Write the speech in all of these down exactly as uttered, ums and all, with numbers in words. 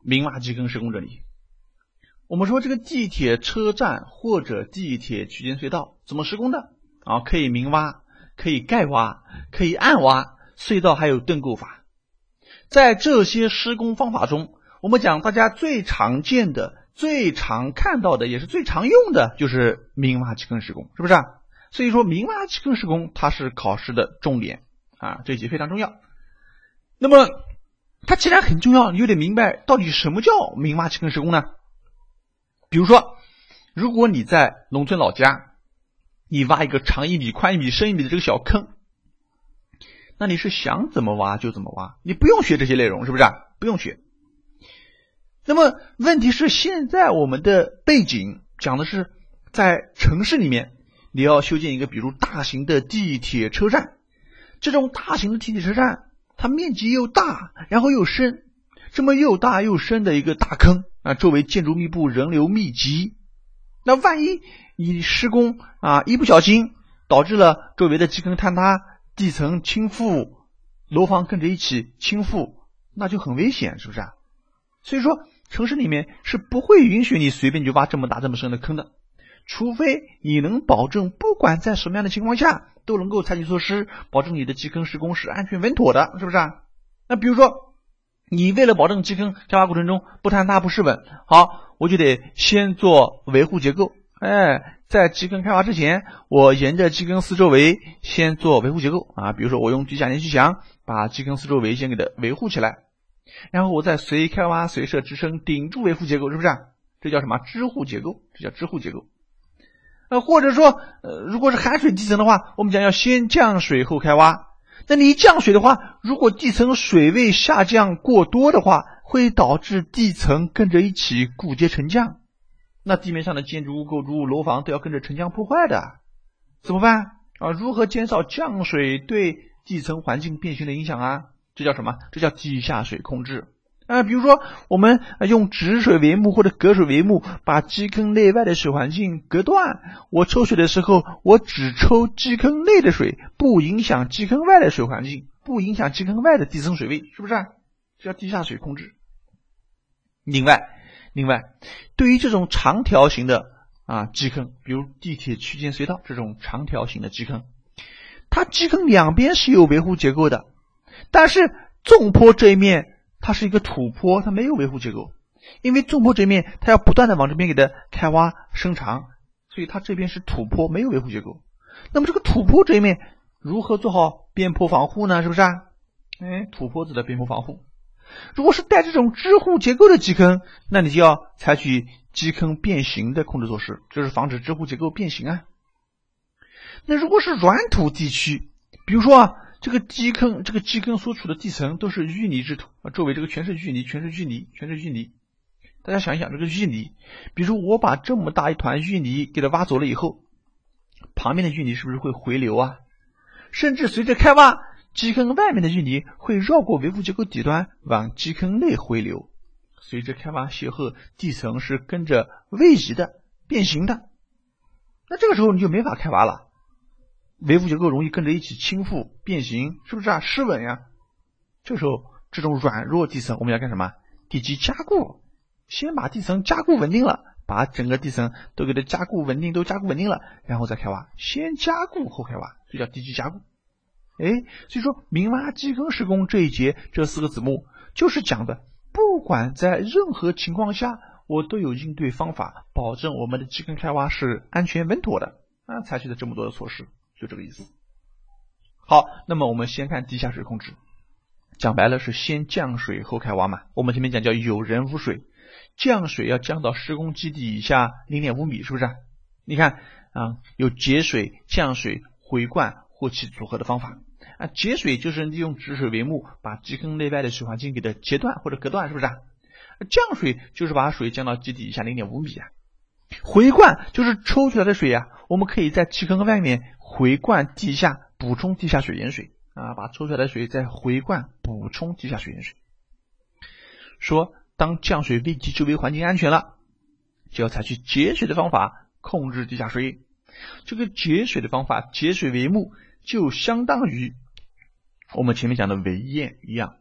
明挖基坑施工这里。我们说这个地铁车站或者地铁区间隧道怎么施工的啊？可以明挖，可以盖挖，可以暗挖，隧道还有盾构法。在这些施工方法中，我们讲大家最常见的、最常看到的，也是最常用的，就是明挖基坑施工，是不是啊？所以说明挖基坑施工它是考试的重点啊，这一节非常重要。那么它既然很重要，你就得明白到底什么叫明挖基坑施工呢？比如说，如果你在农村老家，你挖一个长一米、宽一米、深一米的这个小坑，那你是想怎么挖就怎么挖，你不用学这些内容，是不是啊？不用学。那么问题是，现在我们的背景讲的是在城市里面，你要修建一个比如大型的地铁车站，这种大型的地铁车站，它面积又大，然后又深，这么又大又深的一个大坑啊，周围建筑密布，人流密集，那万一你施工啊一不小心导致了周围的基坑坍塌，地层倾覆，楼房跟着一起倾覆，那就很危险，是不是啊？所以说城市里面是不会允许你随便就挖这么大这么深的坑的，除非你能保证不管在什么样的情况下都能够采取措施，保证你的基坑施工是安全稳妥的，是不是啊？那比如说你为了保证基坑开挖过程中不坍塌不失稳，好，我就得先做维护结构。哎，在基坑开挖之前，我沿着基坑四周围先做维护结构啊，比如说我用机甲连续墙把基坑四周围先给它维护起来，然后我再随开挖随设支撑顶住维护结构，是不是啊？这叫什么？支护结构，这叫支护结构。呃，或者说，呃，如果是含水地层的话，我们讲要先降水后开挖。那你一降水的话，如果地层水位下降过多的话，会导致地层跟着一起固结沉降，那地面上的建筑物、构筑物、楼房都要跟着沉降破坏的，怎么办啊？如何减少降水对地层环境变形的影响啊？这叫什么？这叫地下水控制啊。比如说我们用止水帷幕或者隔水帷幕把基坑内外的水环境隔断，我抽水的时候我只抽基坑内的水，不影响基坑外的水环境，不影响基坑外的地层水位，是不是啊？这叫地下水控制。另外另外对于这种长条形的啊基坑，比如地铁区间隧道这种长条形的基坑，它基坑两边是有维护结构的，但是纵坡这一面它是一个土坡，它没有维护结构，因为纵坡这一面它要不断的往这边给它开挖伸长，所以它这边是土坡，没有维护结构。那么这个土坡这一面如何做好边坡防护呢？是不是啊？哎，土坡子的边坡防护。如果是带这种支护结构的基坑，那你就要采取基坑变形的控制措施，就是防止支护结构变形啊。那如果是软土地区，比如说啊，这个基坑这个基坑所处的地层都是淤泥之土啊，周围这个全是淤泥，全是淤泥，全是淤泥。大家想一想，这个淤泥，比如我把这么大一团淤泥给它挖走了以后，旁边的淤泥是不是会回流啊？甚至随着开挖，基坑外面的淤泥会绕过维护结构底端往基坑内回流，随着开挖泄后，地层是跟着位移的变形的，那这个时候你就没法开挖了，维护结构容易跟着一起倾覆变形，是不是啊？失稳呀。这时候这种软弱地层我们要干什么？地基加固，先把地层加固稳定了，把整个地层都给它加固稳定，都加固稳定了，然后再开挖，先加固后开挖，这叫地基加固。哎，所以说明挖基坑施工这一节这四个子目就是讲的，不管在任何情况下，我都有应对方法，保证我们的基坑开挖是安全稳妥的啊，采取的这么多的措施，就这个意思。好，那么我们先看地下水控制，讲白了是先降水后开挖嘛。我们前面讲叫有人无水，降水要降到施工基地以下 零点五米，是不是？你看啊，有节水、降水、回灌或其组合的方法啊。节水就是利用止水帷幕把基坑内外的水环境给它截断或者隔断，是不是？降水就是把水降到基底以下 零点五米啊。回灌就是抽出来的水啊，我们可以在基坑外面回灌地下，补充地下水盐水啊，把抽出来的水再回灌补充地下水盐水。说当降水危及周围环境安全了，就要采取节水的方法控制地下水。这个节水的方法，节水帷幕就相当于我们前面讲的围堰一样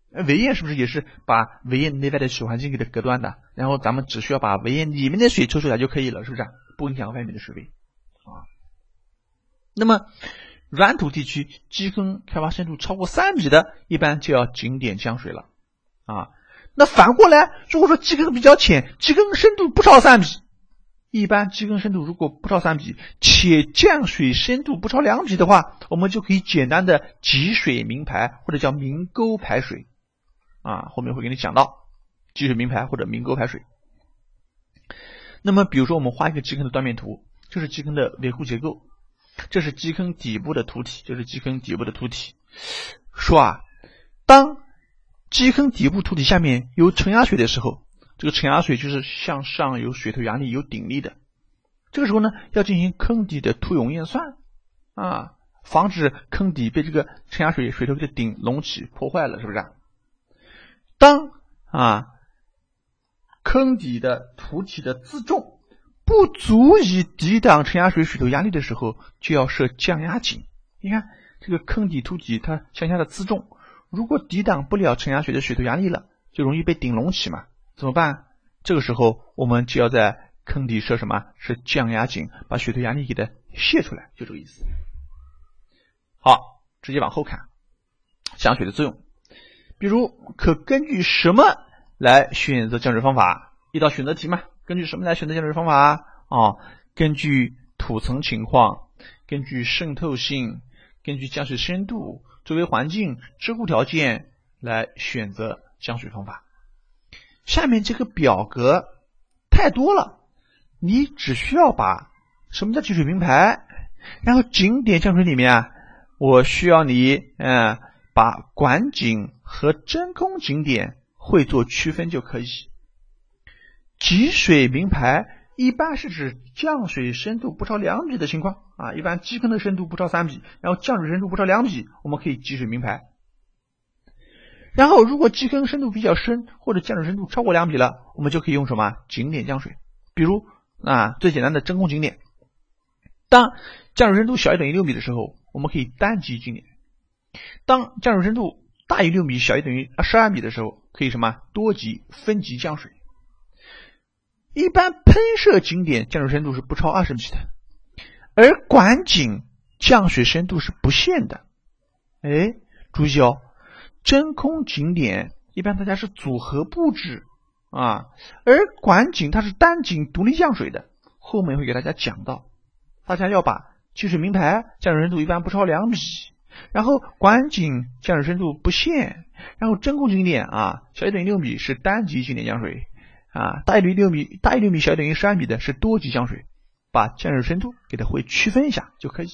围堰是不是也是把围堰内外的水环境给它隔断的？然后咱们只需要把围堰里面的水抽出来就可以了，是不是？不影响外面的水位啊。那么软土地区基坑开挖深度超过三米的，一般就要紧点降水了啊。那反过来，如果说基坑比较浅，基坑深度不超三米，一般基坑深度如果不超三米，且降水深度不超两米的话，我们就可以简单的集水明排或者叫明沟排水啊，后面会给你讲到集水明排或者明沟排水。那么比如说我们画一个基坑的断面图，这是基坑的维护结构，这是基坑底部的土体，这是基坑底部的土体。说啊，当基坑底部土体下面有承压水的时候，这个承压水就是向上有水头压力有顶力的，这个时候呢要进行坑底的土涌验算啊，防止坑底被这个承压水水头给顶隆起破坏了，是不是？当啊坑底的土体的自重不足以抵挡承压水水头压力的时候，就要设降压井。你看这个坑底土体它向下的自重，如果抵挡不了承压水的水头压力了，就容易被顶隆起嘛，怎么办？这个时候我们就要在坑底设什么？是降压井，把水头压力给它泄出来，就这个意思。好，直接往后看降水的作用，比如可根据什么来选择降水方法？一道选择题嘛，根据什么来选择降水方法？哦，根据土层情况，根据渗透性，根据降水深度、周围环境、支护条件来选择降水方法。下面这个表格太多了，你只需要把什么叫集水明排，然后景点降水里面啊，我需要你嗯把管井和真空景点会做区分就可以。集水明排一般是指降水深度不超两米的情况啊，一般基坑的深度不超三米，然后降水深度不超两米，我们可以集水明排。然后如果基坑深度比较深或者降水深度超过两米了，我们就可以用什么景点降水，比如啊最简单的真空景点。当降水深度小于等于六米的时候，我们可以单集景点；当降水深度大于六米小于等于十二米的时候，可以什么多集分集降水。一般喷射景点降水深度是不超二十米的，而管井降水深度是不限的。哎，注意哦，真空景点一般大家是组合布置啊，而管井它是单井独立降水的，后面会给大家讲到。大家要把集水明排降水深度一般不超两米，然后管井降水深度不限，然后真空景点啊小于等于六米是单集景点降水啊，大于六米大于六米小于等于十二米的是多集降水，把降水深度给它会区分一下就可以。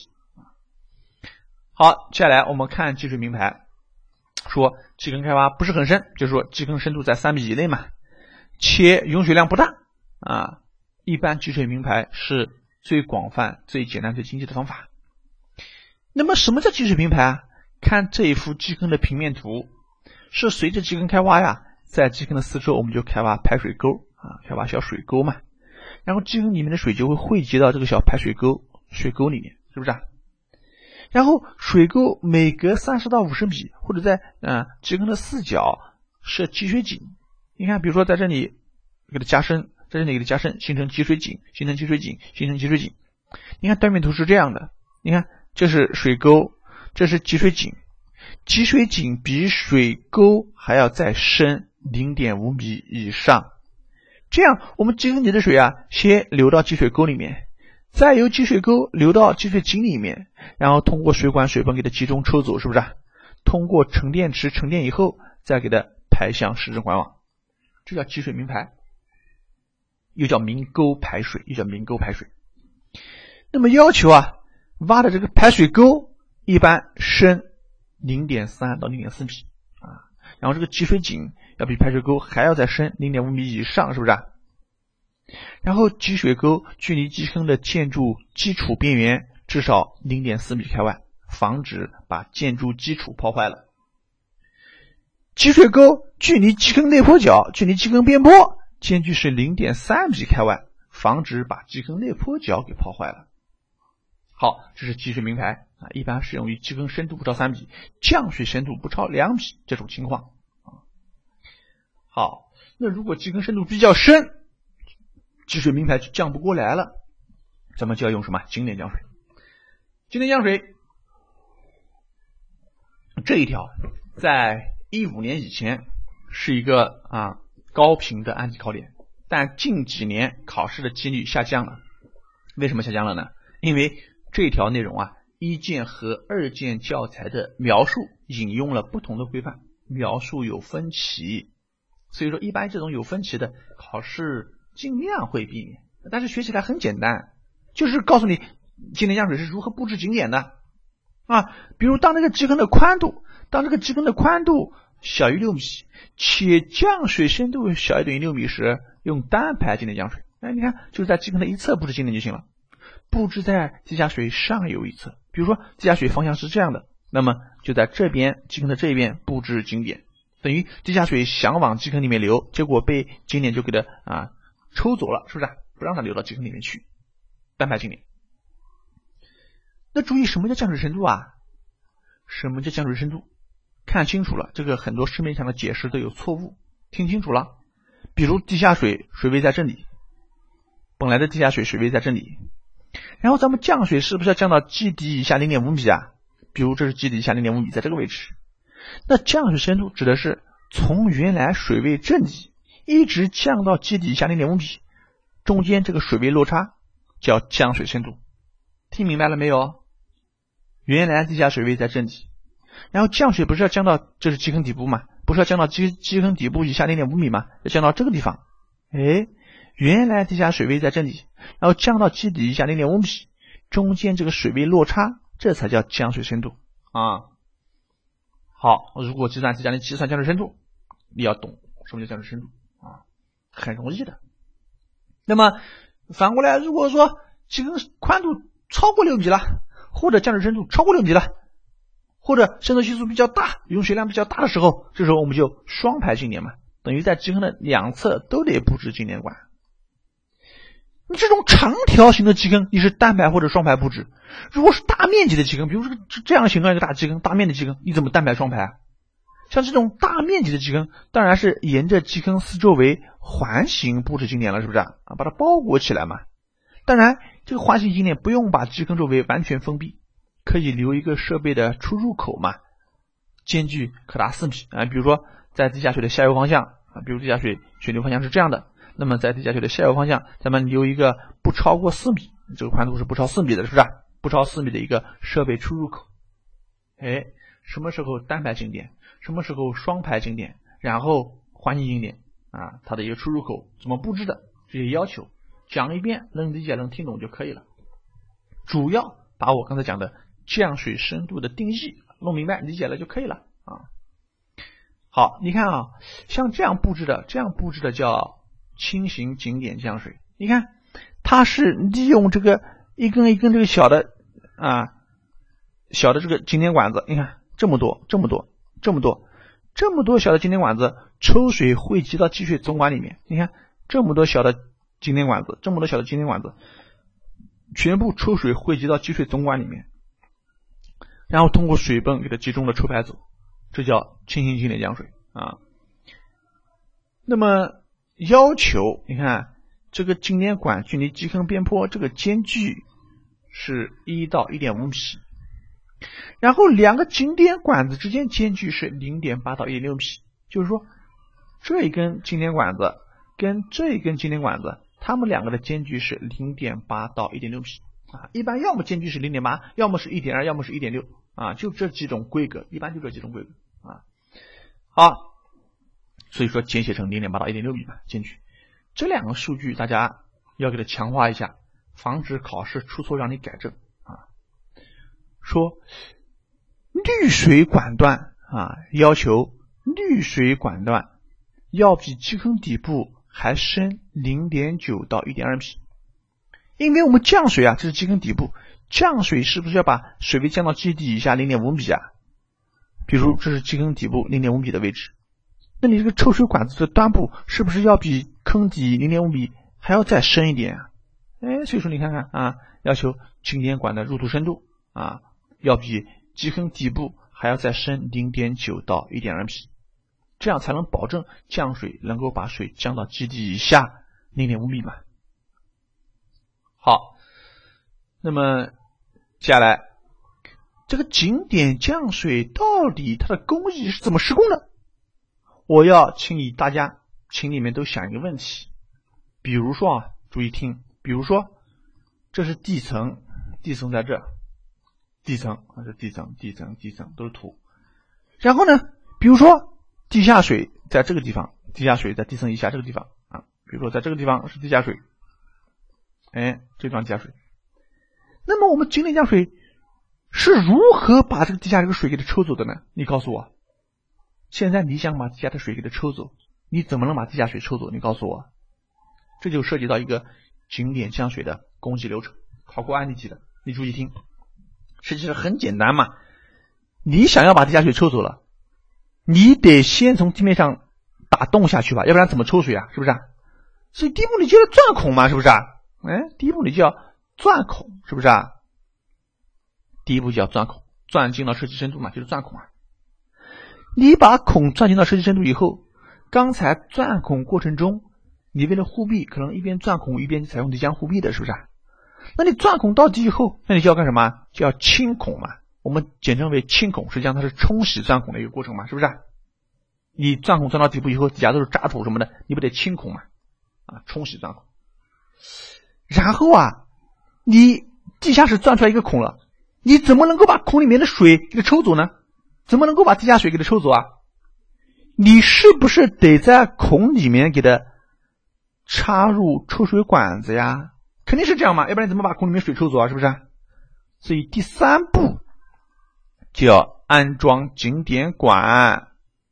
好，接下来我们看集水明排，说基坑开挖不是很深，就是说基坑深度在三米以内嘛，且涌水量不大啊，一般集水明排是最广泛、最简单、最经济的方法。那么什么叫集水明排啊？看这一幅基坑的平面图，是随着基坑开挖呀，在基坑的四周我们就开挖排水沟啊，开挖小水沟嘛，然后基坑里面的水就会汇集到这个小排水沟水沟里面，是不是啊？然后水沟每隔三十到五十米，或者在呃基坑的四角设集水井。你看，比如说在这里给它加深，在这里给它加深，形成集水井，形成集水井，形成集水井。你看断面图是这样的，你看这是水沟，这是集水井，集水井比水沟还要再深 零点五米以上。这样我们基坑里的水啊，先流到集水沟里面，再由集水沟流到集水井里面，然后通过水管水泵给它集中抽走，是不是？通过沉淀池沉淀以后，再给它排向市政管网，这叫集水明排，又叫明沟排水，又叫明沟排水。那么要求啊，挖的这个排水沟一般深 零点三到零点四米啊，然后这个集水井要比排水沟还要再深 零点五米以上，是不是啊？然后集水沟距离基坑的建筑基础边缘至少 零点四米开外，防止把建筑基础破坏了。集水沟距离基坑内坡角、距离基坑边坡间距是 零点三米开外，防止把基坑内坡角给破坏了。好，这是集水明排啊，一般适用于基坑深度不超三米、降水深度不超两米这种情况啊。 好，那如果基坑深度比较深，积水明排降不过来了，咱们就要用什么经典降水。经典降水这一条在一五年以前是一个啊高频的案例考点，但近几年考试的几率下降了。为什么下降了呢？因为这条内容啊一建和二建教材的描述引用了不同的规范，描述有分歧，所以说一般这种有分歧的考试尽量会避免，但是学起来很简单，就是告诉你经典降水是如何布置景点的啊。比如当这个基坑的宽度，当这个基坑的宽度小于六米，且降水深度小于等于六米时，用单排经典降水。哎，你看就是在基坑的一侧布置景点就行了，布置在地下水上游一侧。比如说地下水方向是这样的，那么就在这边基坑的这边布置景点，等于地下水想往基坑里面流，结果被景点就给它啊抽走了，是不是、啊？不让它流到基坑里面去，单排景点。那注意什么叫降水深度啊？什么叫降水深度？看清楚了，这个很多市面上的解释都有错误，听清楚了。比如地下水水位在这里，本来的地下水水位在这里，然后咱们降水是不是要降到基底以下 零点五米啊？比如这是基底以下 零点五米，在这个位置。那降水深度指的是从原来水位这里一直降到基底以下 零点五米，中间这个水位落差叫降水深度。听明白了没有？原来地下水位在这里，然后降水不是要降到这是基坑底部吗？不是要降到基基坑底部以下 零点五米吗？要降到这个地方。哎，原来地下水位在这里，然后降到基底以下 零点五米，中间这个水位落差，这才叫降水深度啊。好，如果计算器让你计算降水深度，你要懂什么叫降水深度啊，很容易的。那么反过来，如果说基坑宽度超过六米了，或者降水深度超过六米了，或者渗透系数比较大，涌水量比较大的时候，这时候我们就双排景点嘛，等于在基坑的两侧都得布置景点管。你这种长条形的基坑，你是单排或者双排布置。如果是大面积的基坑，比如说这样形状一个大基坑，大面积的基坑，你怎么单排双排啊？像这种大面积的基坑，当然是沿着基坑四周围环形布置景点了，是不是啊？把它包裹起来嘛。当然，这个环形景点不用把基坑周围完全封闭，可以留一个设备的出入口嘛，间距可达四米啊。比如说在地下水的下游方向啊，比如地下水水流方向是这样的，那么在地下水的下游方向，咱们留一个不超过四米，这个宽度是不超四米的，是不是、啊？不超四米的一个设备出入口。哎，什么时候单排景点，什么时候双排景点，然后环形景点啊，它的一个出入口怎么布置的，这些要求讲一遍，能理解能听懂就可以了。主要把我刚才讲的降水深度的定义弄明白理解了就可以了啊。好，你看啊，像这样布置的，这样布置的叫轻型景点降水。你看，它是利用这个一根一根这个小的啊小的这个景点管子，你看这么多这么多这么多这么多小的景点管子抽水汇集到积水总管里面。你看这么多小的景点管子，这么多小的景点管子全部抽水汇集到积水总管里面，然后通过水泵给它集中的抽排走，这叫轻型景点降水啊。那么要求你看这个景点管距离基坑边坡这个间距是一到一点五米，然后两个景点管子之间间距是 零点八到一点六米，就是说这一根景点管子跟这一根景点管子它们两个的间距是 零点八到一点六米啊，一般要么间距是 零点八，要么是 一点二，要么是 一点六啊，就这几种规格，一般就这几种规格啊。好，所以说简写成 零点八到一点六米嘛，间距。这两个数据大家要给它强化一下，防止考试出错让你改正啊。说滤水管段啊，要求滤水管段要比基坑底部还深 零点九到一点二米。因为我们降水啊，这是基坑底部，降水是不是要把水位降到基底以下 零点五米啊？比如这是基坑底部 零点五米的位置，那你这个抽水管子的端部是不是要比坑底 零点五米还要再深一点啊？哎，所以说你看看啊，要求景点管的入土深度啊，要比基坑底部还要再深 零点九到一点二米。 这样才能保证降水能够把水降到基底以下 零点五 米嘛。好，那么接下来这个井点降水到底它的工艺是怎么施工的？我要请你大家请你们都想一个问题，比如说啊，注意听，比如说这是地层，地层在这，地层啊，这地层地层地层都是土，然后呢，比如说地下水在这个地方，地下水在地层以下这个地方啊，比如说在这个地方是地下水，哎，这地方地下水。那么我们井点降水是如何把这个地下这个水给它抽走的呢？你告诉我，现在你想把地下的水给它抽走，你怎么能把地下水抽走？你告诉我，这就涉及到一个井点降水的工艺流程，考过案例题的，你注意听。实际上很简单嘛，你想要把地下水抽走了，你得先从地面上打洞下去吧，要不然怎么抽水啊？是不是啊？所以第一步你就要钻孔嘛，是不是啊？哎，第一步你就要钻孔，是不是啊？第一步就要钻孔，钻进到设计深度嘛，就是钻孔啊。你把孔钻进到设计深度以后，刚才钻孔过程中，你为了护壁，可能一边钻孔一边采用泥浆护壁的，是不是啊？那你钻孔到底以后，那你就要干什么？就要清孔嘛，我们简称为清孔，实际上它是冲洗钻孔的一个过程嘛，是不是啊？你钻孔钻到底部以后，底下都是渣土什么的，你不得清孔嘛？啊，冲洗钻孔。然后啊，你地下室钻出来一个孔了，你怎么能够把孔里面的水给它抽走呢？怎么能够把地下水给它抽走啊？你是不是得在孔里面给它插入抽水管子呀？肯定是这样嘛，要不然怎么把孔里面水抽走啊？是不是？所以第三步就要安装井点管。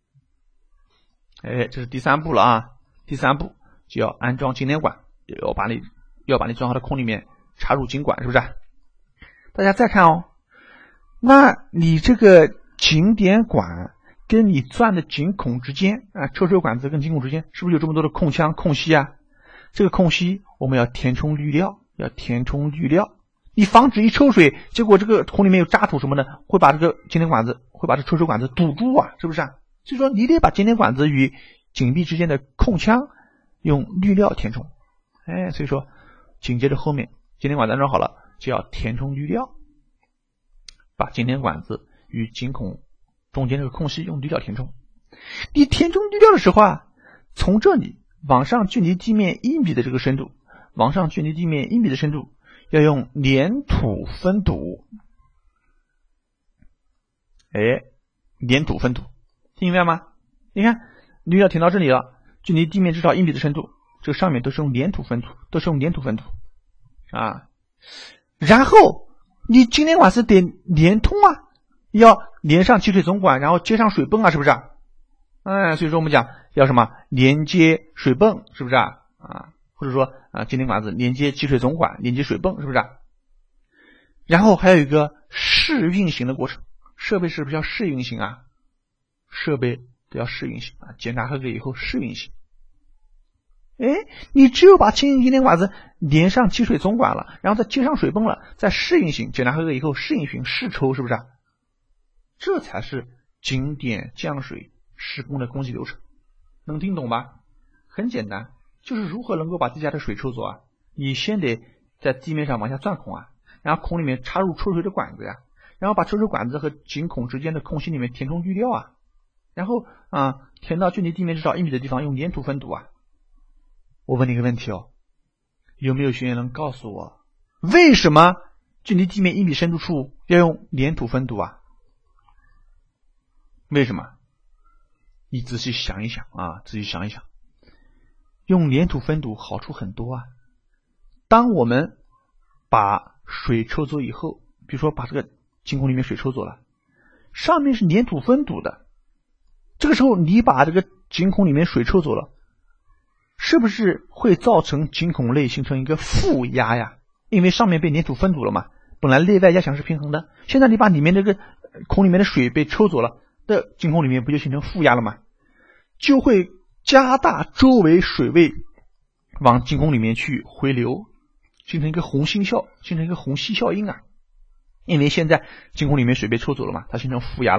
哎，这是第三步了啊！第三步就要安装井点管，要把你要把你钻好的孔里面插入井管，是不是？大家再看哦，那你这个井点管跟你钻的井孔之间啊，抽水管子跟井孔之间是不是有这么多的空腔空隙啊？这个空隙我们要填充滤料，要填充滤料，你防止一抽水，结果这个孔里面有渣土什么的，会把这个井点管子会把这抽水管子堵住啊，是不是啊？所以说你得把井点管子与井壁之间的空腔用滤料填充。哎，所以说紧接着后面井点管子安装好了，就要填充滤料，把井点管子与井孔中间这个空隙用滤料填充。你填充滤料的时候啊，从这里往上距离地面一米的这个深度，往上距离地面一米的深度，要用粘土封堵。哎，粘土封堵，听明白吗？你看滤料填到这里了，距离地面至少一米的深度，这个上面都是用粘土封堵，都是用粘土封堵啊。然后你井点管子得连通啊，要连上集水总管，然后接上水泵啊，是不是？哎，所以说我们讲要什么连接水泵，是不是啊？啊，或者说啊，井点管子连接集水总管，连接水泵，是不是啊？然后还有一个试运行的过程，设备是不是要试运行啊？设备都要试运行啊，检查合格以后试运行。哎，你只有把井点管子连上集水总管了，然后再接上水泵了，再试运行，检查合格以后试运行试抽，是不是啊？这才是井点降水施工的工艺流程，能听懂吧？很简单，就是如何能够把地下的水抽走啊？你先得在地面上往下钻孔啊，然后孔里面插入抽水的管子呀，然后把抽水管子和井孔之间的空隙里面填充滤料啊，然后啊填到距离地面至少一米的地方用粘土封堵啊。我问你一个问题哦，有没有学员能告诉我，为什么距离地面一米深度处要用粘土封堵啊？为什么？你仔细想一想啊，仔细想一想，用粘土封堵好处很多啊。当我们把水抽走以后，比如说把这个井孔里面水抽走了，上面是粘土封堵的，这个时候你把这个井孔里面水抽走了，是不是会造成井孔内形成一个负压呀？因为上面被粘土封堵了嘛，本来内外压强是平衡的，现在你把里面这个孔里面的水被抽走了，的井孔里面不就形成负压了吗？就会加大周围水位往井孔里面去回流，形成一个虹吸效，形成一个虹吸效应啊。因为现在井孔里面水被抽走了嘛，它形成负压了嘛，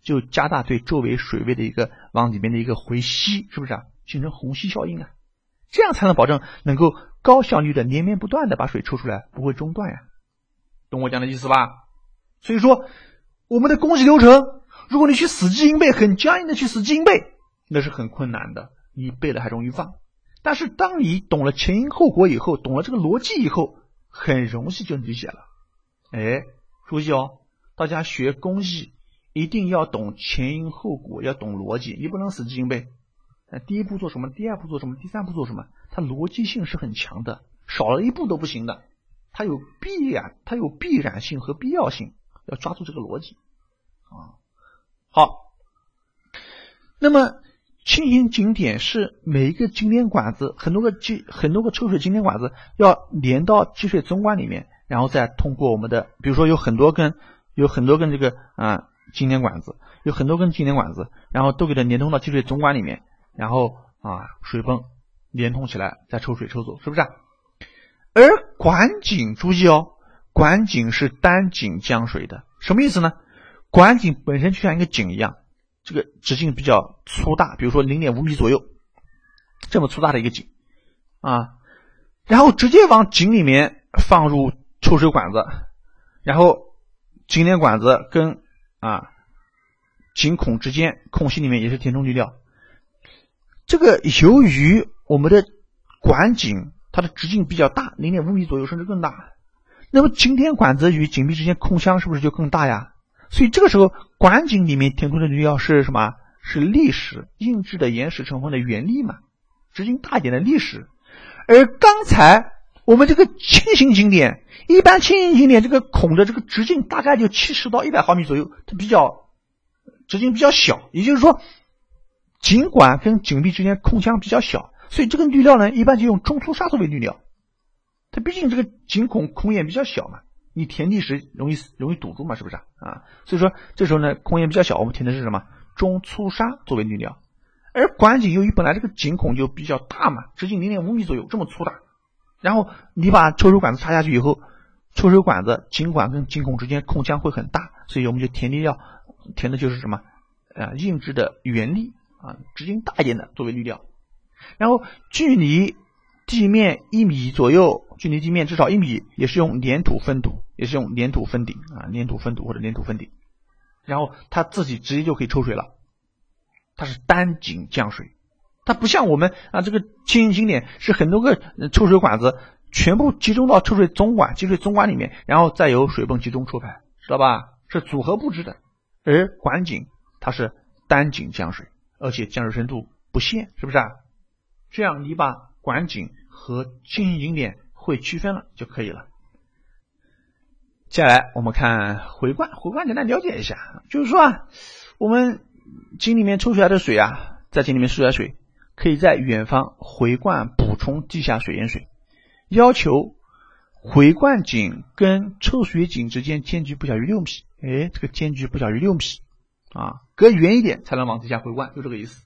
就加大对周围水位的一个往里面的一个回吸，是不是啊？形成虹吸效应啊，这样才能保证能够高效率的连绵不断的把水抽出来，不会中断呀。懂我讲的意思吧？所以说我们的供给流程，如果你去死记硬背，很僵硬的去死记硬背，那是很困难的，你背了还容易忘。但是当你懂了前因后果以后，懂了这个逻辑以后，很容易就理解了。哎，注意哦，大家学公式一定要懂前因后果，要懂逻辑，你不能死记硬背。第一步做什么，第二步做什么，第三步做什么，它逻辑性是很强的，少了一步都不行的，它有必然，它有必然性和必要性，要抓住这个逻辑啊。好，那么轻型井点是每一个井点管子，很多个积很多个抽水井点管子要连到积水总管里面，然后再通过我们的，比如说有很多根有很多根这个啊井点管子，有很多根井点管子，然后都给它连通到积水总管里面，然后啊水泵连通起来，再抽水抽走，是不是啊？而管井注意哦，管井是单井降水的，什么意思呢？管井本身就像一个井一样，这个直径比较粗大，比如说 零点五米左右，这么粗大的一个井啊，然后直接往井里面放入抽水管子，然后井点管子跟啊井孔之间空隙里面也是填充滤料。这个由于我们的管井它的直径比较大， 零点五米左右甚至更大，那么井点管子与井壁之间空腔是不是就更大呀？所以这个时候管井里面填充的滤料是什么？是砾石，硬质的岩石成分的原砾嘛，直径大一点的砾石。而刚才我们这个轻型井点，一般轻型井点这个孔的这个直径大概就七十到一百毫米左右，它比较直径比较小，也就是说井管跟井壁之间空腔比较小，所以这个滤料呢一般就用中粗砂作为滤料。它毕竟这个井孔孔眼比较小嘛，你填地时容易容易堵住嘛，是不是啊？所以说这时候呢孔眼比较小，我们填的是什么？中粗砂作为滤料。而管井由于本来这个井孔就比较大嘛，直径 零点五米左右，这么粗大，然后你把抽水管子插下去以后，抽水管子井管跟井孔之间空腔会很大，所以我们就填滤料，填的就是什么啊硬质的原砾啊，直径大一点的作为滤料。然后距离地面一米左右，距离地面至少一米，也是用粘土封堵，也是用粘土封顶啊，粘土封堵或者粘土封顶，然后它自己直接就可以抽水了。它是单井降水，它不像我们啊这个轻型井点是很多个抽水管子全部集中到抽水总管、集水总管里面，然后再由水泵集中抽排，知道吧？是组合布置的。而管井它是单井降水，而且降水深度不限，是不是啊？这样你把管井和轻型井点会区分了就可以了。接下来我们看回灌，回灌简单了解一下，就是说啊，我们井里面抽出来的水啊，在井里面抽出来的水可以在远方回灌补充地下水源水，要求回灌井跟抽水井之间间距不小于六米，哎，这个间距不小于六米啊，隔远一点才能往地下回灌，就这个意思。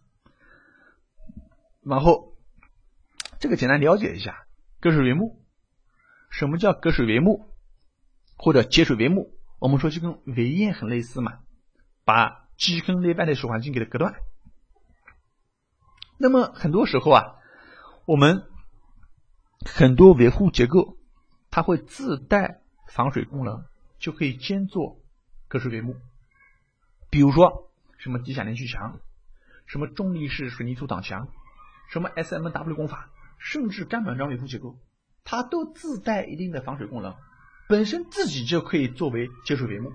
然后这个简单了解一下隔水帷幕。什么叫隔水帷幕或者截水帷幕？我们说就跟围堰很类似嘛，把基坑内外的水环境给它隔断。那么很多时候啊，我们很多维护结构它会自带防水功能，就可以兼做隔水帷幕。比如说什么地下连续墙，什么重力式水泥阻挡墙，什么 S M W 工法，甚至干板砖维护结构，它都自带一定的防水功能，本身自己就可以作为截水帷幕。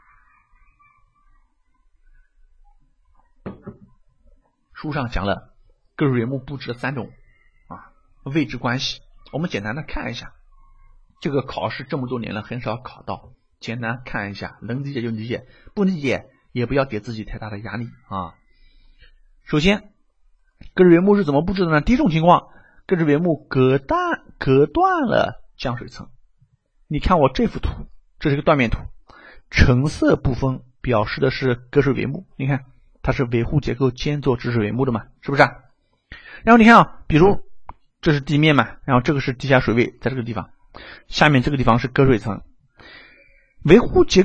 书上讲了隔水帷幕布置的三种啊位置关系，我们简单的看一下。这个考试这么多年了很少考到，简单看一下，能理解就理解，不理解也不要给自己太大的压力啊。首先隔水帷幕是怎么布置的呢？第一种情况，隔水帷幕隔断隔断了降水层。你看我这幅图，这是个断面图，橙色部分表示的是隔水帷幕，你看它是维护结构兼做止水帷幕的嘛，是不是啊？然后你看啊，比如这是地面嘛，然后这个是地下水位，在这个地方，下面这个地方是隔水层。维护结构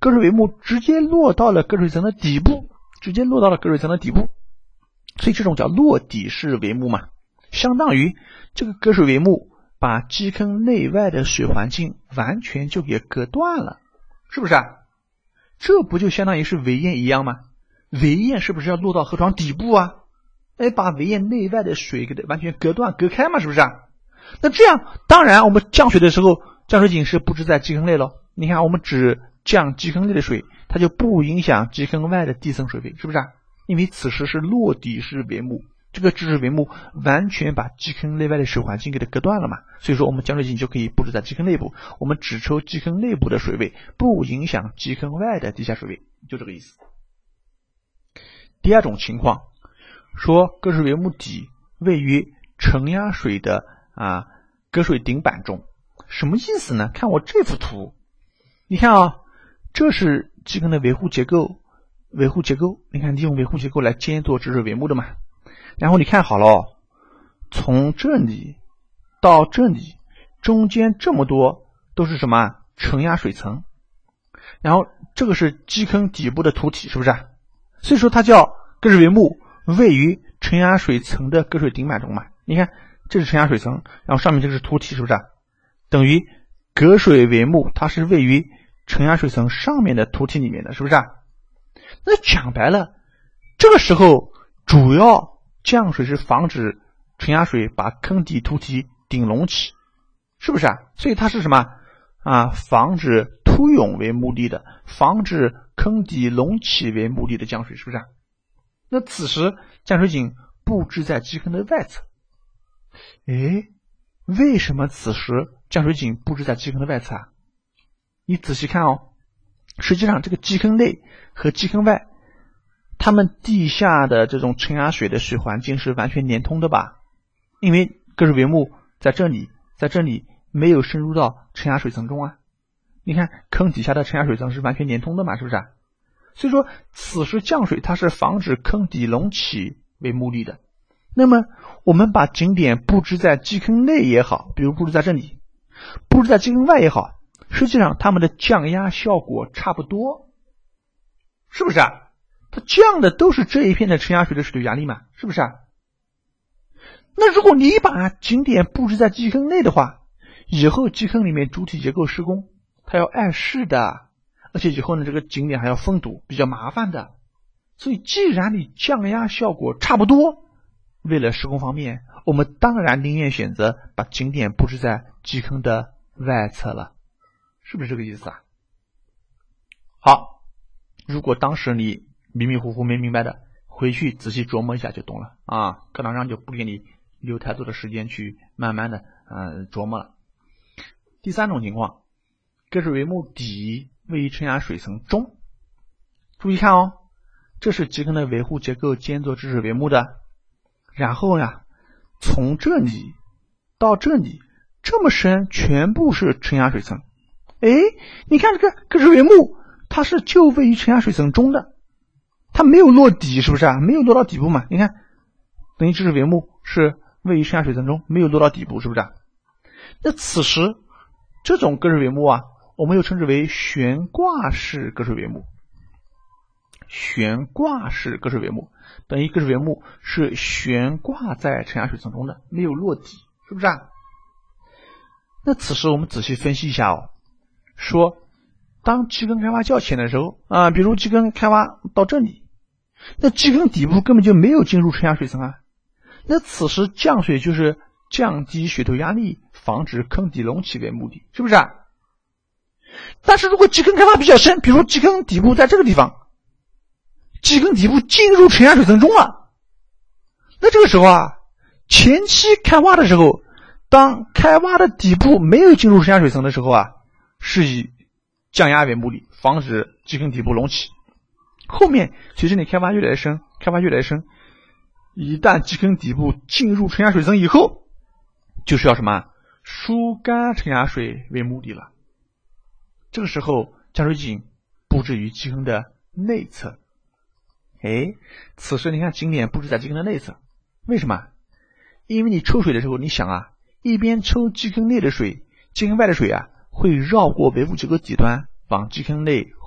隔水帷幕直接落到了隔水层的底部，直接落到了隔水层的底部，所以这种叫落底式帷幕嘛，相当于这个隔水帷幕把基坑内外的水环境完全就给隔断了，是不是啊？这不就相当于是围堰一样吗？围堰是不是要落到河床底部啊？哎，把围堰内外的水给它完全隔断隔开嘛，是不是啊？那这样当然我们降水的时候，降水井是布置在基坑内了。你看我们只降基坑内的水，它就不影响基坑外的地层水位，是不是啊？因为此时是落底式帷幕，这个支持帷幕完全把基坑内外的水环境给它隔断了嘛，所以说我们降水井就可以布置在基坑内部，我们只抽基坑内部的水位，不影响基坑外的地下水位，就这个意思。第二种情况，说隔水帷幕底位于承压水的啊隔水顶板中，什么意思呢？看我这幅图，你看啊，这是基坑的维护结构，维护结构，你看利用维护结构来兼做支持帷幕的嘛。然后你看好了哦，从这里到这里中间这么多都是什么承压水层，然后这个是基坑底部的土体，是不是啊？所以说它叫隔水帷幕位于承压水层的隔水顶板中嘛。你看这是承压水层，然后上面这个是土体，是不是啊？等于隔水帷幕它是位于承压水层上面的土体里面的，是不是啊？那讲白了，这个时候主要降水是防止承压水把坑底土体顶隆起，是不是啊？所以它是什么啊？防止突涌为目的的，防止坑底隆起为目的的降水，是不是啊？那此时降水井布置在基坑的外侧，诶，为什么此时降水井布置在基坑的外侧啊？你仔细看哦，实际上这个基坑内和基坑外，它们地下的这种承压水的水环境是完全连通的吧？因为隔水帷幕在这里，在这里没有深入到承压水层中啊。你看坑底下的承压水层是完全连通的嘛，是不是啊？所以说此时降水它是防止坑底隆起为目的的。那么我们把井点布置在基坑内也好，比如布置在这里，布置在基坑外也好，实际上它们的降压效果差不多，是不是啊？它降的都是这一片的承压水的水流压力嘛，是不是啊？那如果你把井点布置在基坑内的话，以后基坑里面主体结构施工它要碍事的，而且以后呢这个井点还要封堵，比较麻烦的。所以既然你降压效果差不多，为了施工方便，我们当然宁愿选择把井点布置在基坑的外侧了，是不是这个意思啊？好，如果当时你迷迷糊糊没明白的，回去仔细琢磨一下就懂了啊，课堂上就不给你留太多的时间去慢慢的呃琢磨了。第三种情况，隔水帷幕底位于承压水层中，注意看哦，这是基坑的维护结构兼做支持帷幕的，然后呀，从这里到这里这么深全部是承压水层。诶，你看这个隔水帷幕它是就位于承压水层中的，它没有落底，是不是啊？没有落到底部嘛，你看等于支持帷幕是位于承压水层中，没有落到底部，是不是啊？那此时这种隔水帷幕啊，我们又称之为悬挂式隔水帷幕。悬挂式隔水帷幕等于隔水帷幕是悬挂在承压水层中的，没有落底，是不是啊？那此时我们仔细分析一下哦，说当基坑开挖较浅的时候啊，比如基坑开挖到这里，那基坑底部根本就没有进入承压水层啊，那此时降水就是降低水头压力，防止坑底隆起为目的，是不是啊？但是如果基坑开挖比较深，比如基坑底部在这个地方，基坑底部进入承压水层中了，那这个时候啊，前期开挖的时候，当开挖的底部没有进入承压水层的时候啊，是以降压为目的，防止基坑底部隆起。后面随着你开挖越来越深，开挖越来越深，一旦基坑底部进入承压水层以后，就是要什么疏干承压水为目的了。这个时候降水井布置于基坑的内侧。哎，此时你看井点布置在基坑的内侧，为什么？因为你抽水的时候，你想啊，一边抽基坑内的水，基坑外的水啊会绕过维护结构底端往基坑内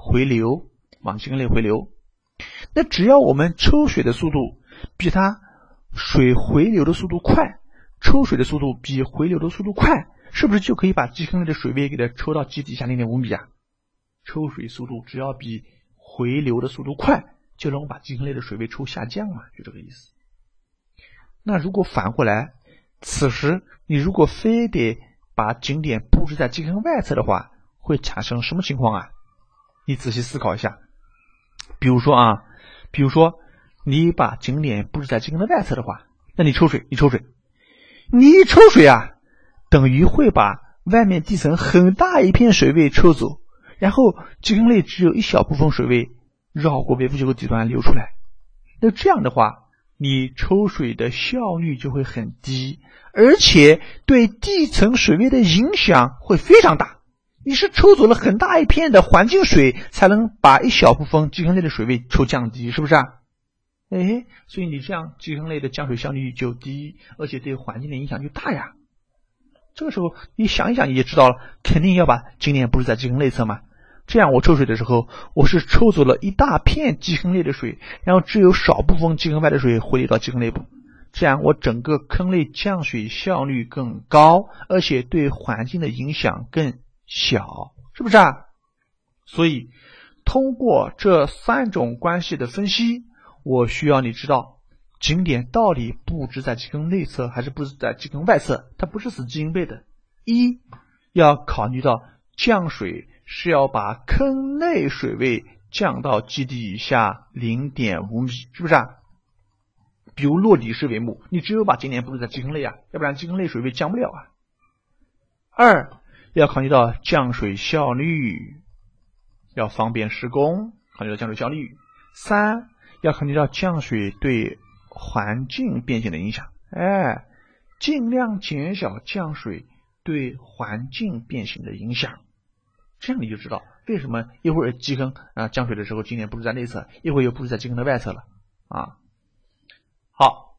回流，往基坑内回流。那只要我们抽水的速度比它水回流的速度快，抽水的速度比回流的速度快，是不是就可以把基坑内的水位给它抽到基底下 零点五米啊？抽水速度只要比回流的速度快，就能把基坑内的水位抽下降嘛，就这个意思。那如果反过来，此时你如果非得把井点布置在基坑外侧的话，会产生什么情况啊？你仔细思考一下。比如说啊，比如说你把井点布置在基坑的外侧的话，那你抽水，你抽水，你一抽水啊，等于会把外面地层很大一片水位抽走，然后基坑内只有一小部分水位绕过微复结构底端流出来。那这样的话，你抽水的效率就会很低，而且对地层水位的影响会非常大。你是抽走了很大一片的环境水，才能把一小部分基坑内的水位抽降低，是不是啊？哎，所以你这样基坑内的降水效率就低，而且对环境的影响就大呀。这个时候你想一想你也知道了，肯定要把井点布置在基坑内侧嘛。这样我抽水的时候，我是抽走了一大片基坑内的水，然后只有少部分基坑外的水回流到基坑内部，这样我整个坑内降水效率更高，而且对环境的影响更小，是不是啊？所以通过这三种关系的分析，我需要你知道井点到底布置在基坑内侧还是布置在基坑外侧，它不是死记硬背的。一，要考虑到降水是要把坑内水位降到基底以下 零点五米，是不是啊？比如落底式帷幕，你只有把井点布置在基坑内啊，要不然基坑内水位降不了啊。二，要考虑到降水效率，要方便施工，考虑到降水效率。三，要考虑到降水对环境变性的影响，哎，尽量减小降水对环境变性的影响。这样你就知道为什么一会儿基坑啊降水的时候井点布置在内侧，一会儿又布置在基坑的外侧了啊。好，